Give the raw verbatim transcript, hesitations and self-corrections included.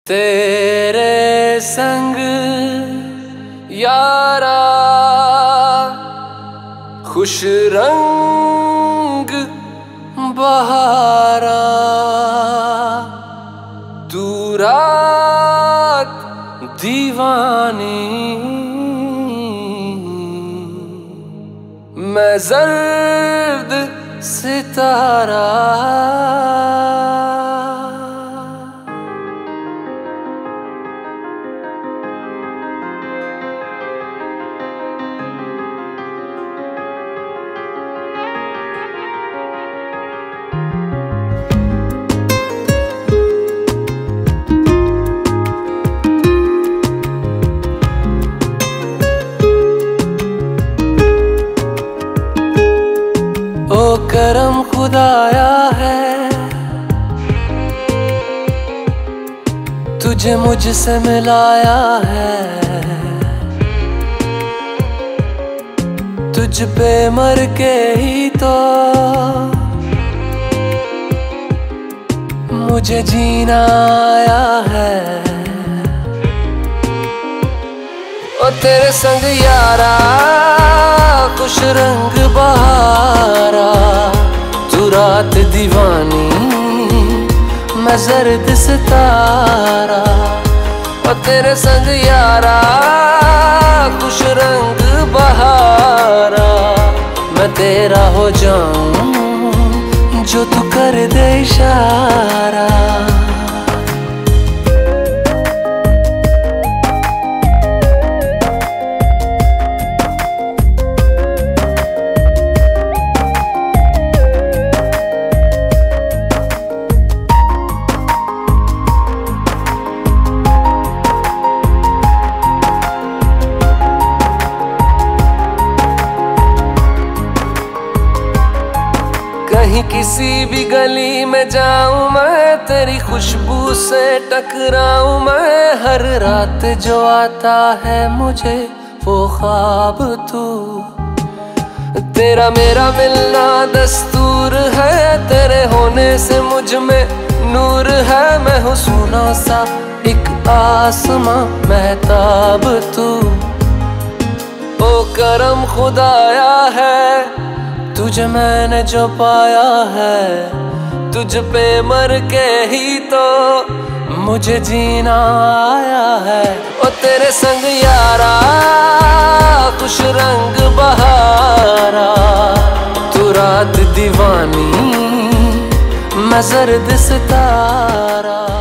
तेरे संग यारा खुश रंग बहारा, तू रात दीवानी मैं जर्द सितारा। ओ करम खुदाया है तुझे मुझसे मिलाया है, तुझ पे मर के ही तो मुझे जीना आया है। ओ तेरे संग यारा खुश रंग बहारा, तू रात दीवानी मैं जर्द सितारा। ओ तेरे संग यारा खुश रंग बहारा, मैं तेरा हो जाऊं जो तू कर दे इशारा। कहीं किसी भी गली में जाऊं मैं, तेरी खुशबू से टकराऊं मैं। हर रात जो आता है मुझे वो ख्वाब तू, तेरा मेरा मिलना दस्तूर है। तेरे होने से मुझ में नूर है, मैं हूँ सोना सा एक आसमां महताब तू। ओ करम खुदाया है तुझे मैंने जो पाया है, तुझ पे मर के ही तो मुझे जीना आया है। ओ तेरे संग यारा खुश रंग बहारा, तू रात दीवानी मैं जर्द सितारा।